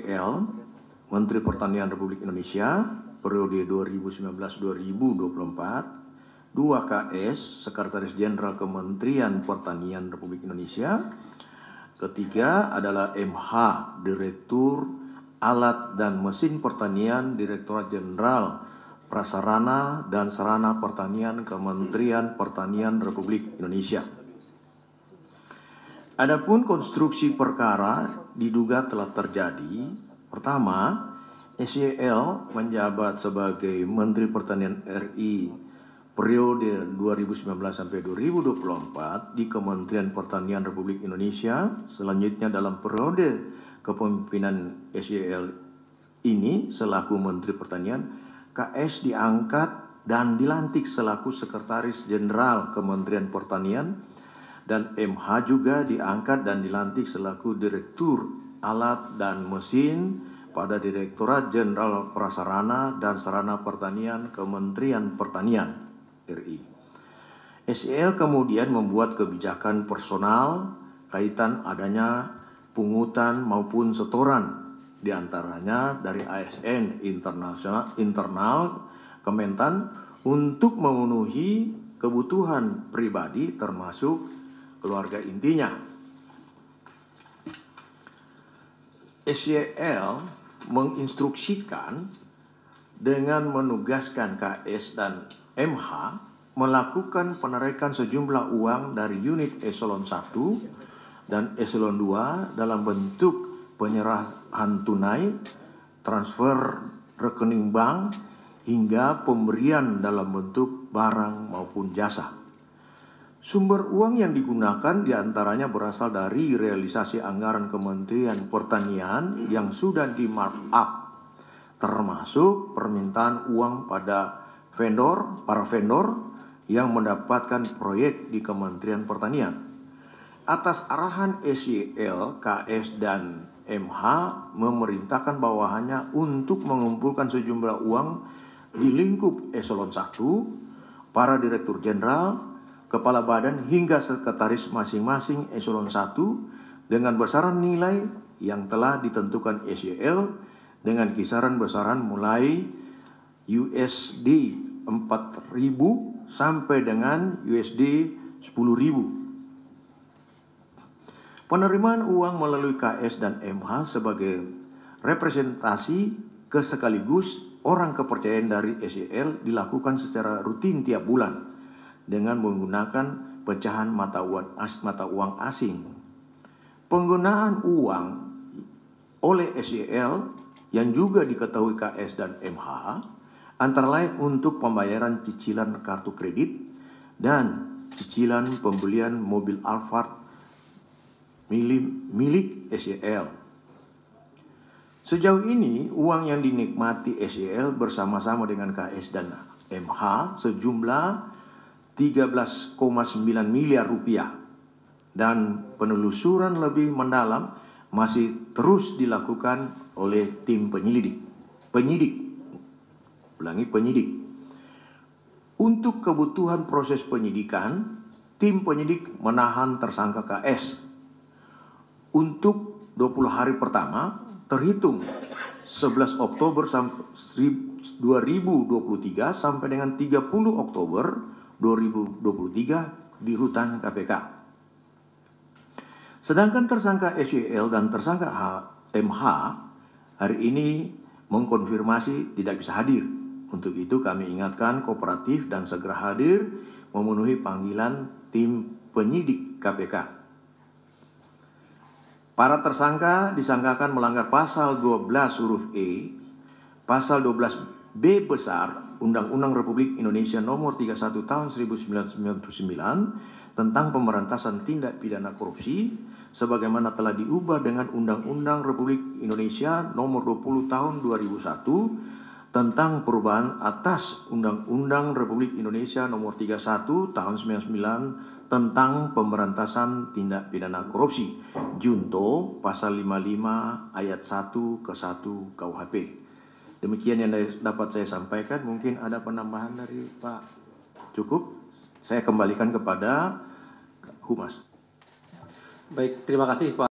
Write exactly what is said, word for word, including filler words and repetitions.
Y L, Menteri Pertanian Republik Indonesia, periode dua ribu sembilan belas sampai dua ribu dua puluh empat, dua K S, Sekretaris Jenderal Kementerian Pertanian Republik Indonesia, ketiga adalah M H, Direktur Alat dan Mesin Pertanian, Direktorat Jenderal Prasarana dan Sarana Pertanian, Kementerian Pertanian Republik Indonesia. Adapun konstruksi perkara diduga telah terjadi. Pertama, S Y L menjabat sebagai Menteri Pertanian R I periode dua ribu sembilan belas sampai dua ribu dua puluh empat di Kementerian Pertanian Republik Indonesia. Selanjutnya dalam periode kepemimpinan S Y L ini selaku Menteri Pertanian, K S diangkat dan dilantik selaku Sekretaris Jenderal Kementerian Pertanian, dan M H juga diangkat dan dilantik selaku Direktur Alat dan Mesin pada Direktorat Jenderal Prasarana dan Sarana Pertanian Kementerian Pertanian R I. S Y L kemudian membuat kebijakan personal kaitan adanya pungutan maupun setoran, diantaranya dari A S N internasional internal Kementan untuk memenuhi kebutuhan pribadi termasuk keluarga intinya. S Y L menginstruksikan dengan menugaskan K S dan M H melakukan penarikan sejumlah uang dari unit eselon satu dan eselon dua dalam bentuk penyerahan tunai, transfer rekening bank, hingga pemberian dalam bentuk barang maupun jasa. Sumber uang yang digunakan diantaranya berasal dari realisasi anggaran Kementerian Pertanian yang sudah di markup, termasuk permintaan uang pada vendor, para vendor yang mendapatkan proyek di Kementerian Pertanian. Atas arahan S Y L, K S dan M H memerintahkan bawahannya untuk mengumpulkan sejumlah uang di lingkup eselon satu, para direktur jenderal, kepala badan hingga sekretaris masing-masing eselon satu dengan besaran nilai yang telah ditentukan S Y L dengan kisaran besaran mulai U S D empat ribu sampai dengan U S D sepuluh ribu. Penerimaan uang melalui K S dan M H sebagai representasi kesekaligus orang kepercayaan dari S Y L dilakukan secara rutin tiap bulan dengan menggunakan pecahan mata uang, as, mata uang asing. Penggunaan uang oleh S Y L yang juga diketahui K S dan M H antara lain untuk pembayaran cicilan kartu kredit dan cicilan pembelian mobil Alphard milik, milik S Y L. Sejauh ini uang yang dinikmati S Y L bersama-sama dengan K S dan M H sejumlah tiga belas koma sembilan miliar rupiah, dan penelusuran lebih mendalam masih terus dilakukan oleh tim penyelidik penyidik ulangi penyidik. Untuk kebutuhan proses penyidikan, tim penyidik menahan tersangka K S untuk dua puluh hari pertama terhitung sebelas Oktober dua ribu dua puluh tiga sampai dengan tiga puluh Oktober dua ribu dua puluh tiga di rutan K P K. Sedangkan tersangka S Y L dan tersangka M H hari ini mengkonfirmasi tidak bisa hadir. Untuk itu kami ingatkan kooperatif dan segera hadir memenuhi panggilan tim penyidik K P K. Para tersangka disangkakan melanggar pasal dua belas huruf E, pasal dua belas B besar Undang-Undang Republik Indonesia Nomor tiga puluh satu Tahun seribu sembilan ratus sembilan puluh sembilan tentang pemberantasan tindak pidana korupsi sebagaimana telah diubah dengan Undang-Undang Republik Indonesia Nomor dua puluh Tahun dua ribu satu tentang perubahan atas Undang-Undang Republik Indonesia Nomor tiga puluh satu Tahun sembilan puluh sembilan tentang pemberantasan tindak pidana korupsi Junto pasal lima puluh lima ayat satu ke satu K U H P. Demikian yang dapat saya sampaikan. Mungkin ada penambahan dari Pak? Cukup? Saya kembalikan kepada Humas. Baik, terima kasih Pak.